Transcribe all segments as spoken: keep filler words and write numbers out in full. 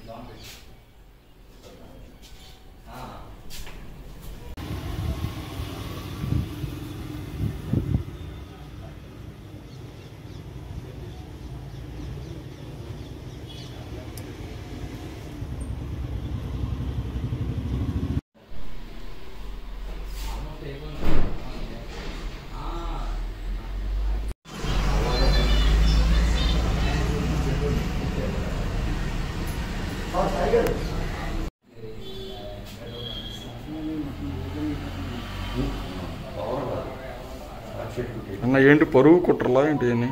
అన్న ఏంటి పరువు కుట్రలా ఏంటి అని?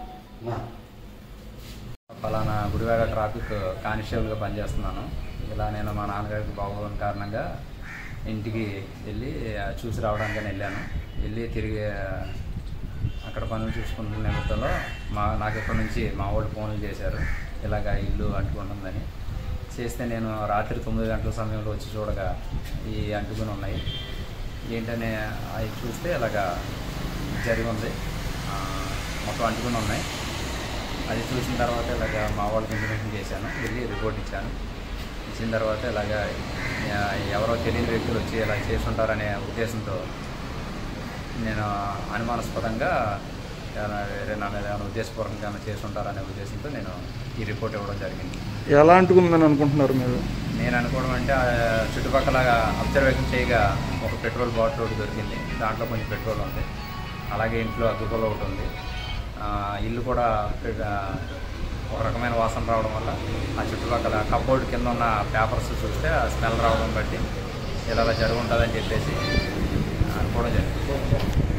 ఫలానా గుడివాడ ట్రాఫిక్ కానిస్టేబుల్గా పనిచేస్తున్నాను. ఇలా నేను మా నాన్నగారికి బాగోని కారణంగా ఇంటికి వెళ్ళి చూసి రావడానికి వెళ్ళాను. వెళ్ళి తిరిగి అక్కడ పనులు చూసుకుంటున్న నిమిత్తంలో మా నాకు ఎప్పటి నుంచి మా వాళ్ళు ఫోన్లు చేశారు, ఇలాగ ఇల్లు అంటుకుంటుందని. చేస్తే నేను రాత్రి తొమ్మిది గంటల సమయంలో వచ్చి చూడగా ఈ అంటుకుని ఉన్నాయి. ఏంటనే అవి చూస్తే ఇలాగా జరిగి ఉంది, మొత్తం అంటుకుని ఉన్నాయి. అది చూసిన తర్వాత ఇలాగ మా వాళ్ళకి ఇన్ఫర్మేషన్ చేశాను, వెళ్ళి రిపోర్ట్ ఇచ్చాను. ఇచ్చిన తర్వాత ఇలాగ ఎవరో తెలియని వ్యక్తులు వచ్చి ఇలా చేస్తుంటారనే ఉద్దేశంతో నేను అనుమానాస్పదంగా వేరే నా మీద ఏమైనా ఉద్దేశపూర్వకంగా చేస్తుంటారనే ఉద్దేశంతో నేను ఈ రిపోర్ట్ ఇవ్వడం జరిగింది. ఎలా అంటుకుందని అనుకుంటున్నారు మీరు? నేను అనుకోవడం అంటే చుట్టుపక్కల అబ్జర్వేషన్ చేయగా ఒక పెట్రోల్ బాటిల్ ఒకటి దొరికింది, దాంట్లో కొంచెం పెట్రోల్ ఉంది. అలాగే ఇంట్లో అగ్గిపుల్ల ఒకటి ఉంది. ఇల్లు కూడా ఒక రకమైన వాసన రావడం వల్ల ఆ చుట్టుపక్కల కబోర్డ్ కింద ఉన్న పేపర్స్ చూస్తే ఆ స్మెల్ రావడం బట్టి ఇలా జరిగి ఉంటుందని చెప్పేసి అనుకోవడం జరిగింది.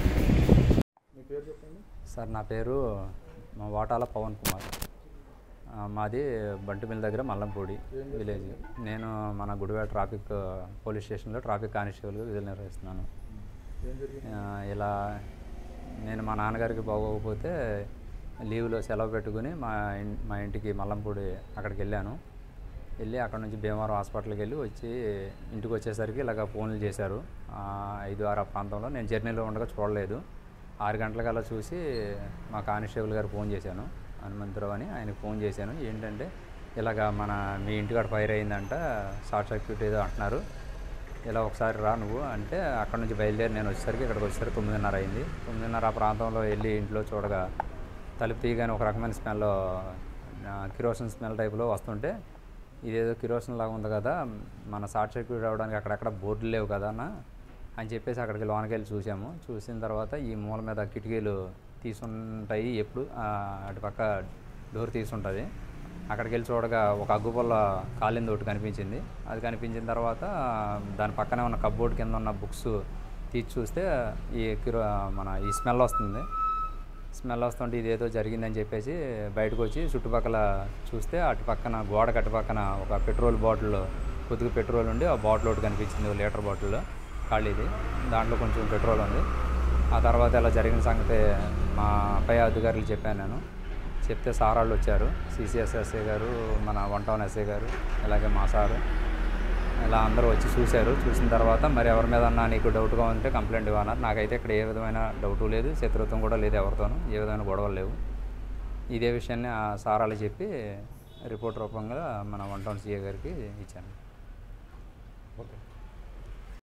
సార్, నా పేరు వాటాల పవన్ కుమార్. మాది బంటిమిల్ దగ్గర మల్లంపూడి విలేజ్. నేను మన గుడివాడ ట్రాఫిక్ పోలీస్ స్టేషన్లో ట్రాఫిక్ కానిస్టేబుల్గా విధులు నిర్వహిస్తున్నాను. ఇలా నేను మా నాన్నగారికి బాగోకపోతే లీవ్లో సెలవు పెట్టుకుని మా మా ఇంటికి మల్లంపూడి అక్కడికి వెళ్ళాను. వెళ్ళి అక్కడ నుంచి భీమవరం హాస్పిటల్కి వెళ్ళి వచ్చి ఇంటికి వచ్చేసరికి ఇలాగ ఫోన్లు చేశారు. ఐదు ఆరు ప్రాంతంలో నేను జర్నీలో ఉండగా చూడలేదు. ఆరు గంటలకల్లా చూసి మా కానిస్టేబుల్ గారు ఫోన్ చేశాను, హనుమంతరావు అని. ఆయనకు ఫోన్ చేశాను. ఏంటంటే ఇలాగ మన మీ ఇంటికాడ ఫైర్ అయిందంట, షార్ట్ సర్క్యూట్ ఏదో అంటున్నారు, ఇలా ఒకసారి రా నువ్వు అంటే అక్కడ నుంచి బయలుదేరి నేను వచ్చేసరికి ఇక్కడికి వచ్చేసరికి తొమ్మిదిన్నర అయింది. తొమ్మిదిన్నర ఆ ప్రాంతంలో వెళ్ళి ఇంట్లో చూడగా తలుపు తీయగానే ఒక రకమైన స్మెల్, కిరోసిన్ స్మెల్ టైప్లో వస్తుంటే ఇదేదో కిరోసిన్ లాగా ఉంది కదా, మన షార్ట్ సర్క్యూట్ అవ్వడానికి అక్కడక్కడ బోర్డులు లేవు కదా అన్న అని చెప్పేసి అక్కడికి లోనకి వెళ్ళి చూసాము. చూసిన తర్వాత ఈ మూల మీద కిటికీలు తీసుంటాయి, ఎప్పుడు అటుపక్క డోర్ తీసుంటుంది. అక్కడికి వెళ్ళి చూడగా ఒక అగ్గుపుల్ల కాలింది ఒకటి కనిపించింది. అది కనిపించిన తర్వాత దాని పక్కనే ఉన్న కబోర్డ్ కింద ఉన్న బుక్స్ తీసి చూస్తే ఈ కిరో మన ఈ స్మెల్ వస్తుంది. స్మెల్ వస్తుంటే ఇదేదో జరిగిందని చెప్పేసి బయటకు వచ్చి చుట్టుపక్కల చూస్తే అటు పక్కన గోడకు అటు పక్కన ఒక పెట్రోల్ బాటిల్, కొద్దిగా పెట్రోల్ ఉండి ఆ బాటిల్ ఒకటి కనిపించింది, ఒక లీటర్ బాటిల్ ఖాళీది, దాంట్లో కొంచెం పెట్రోల్ ఉంది. ఆ తర్వాత ఇలా జరిగిన సంగతి మా పై అధికారులు చెప్పాను నేను. చెప్తే సార్ వాళ్ళు వచ్చారు, సిసిఎస్ ఎస్ఐ గారు, మన వన్ టౌన్ ఎస్ఐ గారు, అలాగే మా సారు, ఇలా అందరూ వచ్చి చూశారు. చూసిన తర్వాత మరి ఎవరి మీద అన్నా నీకు డౌట్గా ఉంటే కంప్లైంట్ ఇవ్వన్నారు. నాకైతే ఇక్కడ ఏ విధమైన డౌటు లేదు, శత్రుత్వం కూడా లేదు, ఎవరితోనూ ఏ విధమైన గొడవలు లేవు. ఇదే విషయాన్ని ఆ సార్ వాళ్ళు చెప్పి రిపోర్ట్ రూపంగా మన వన్ టౌన్ సిఏ గారికి ఇచ్చాను. ఓకే.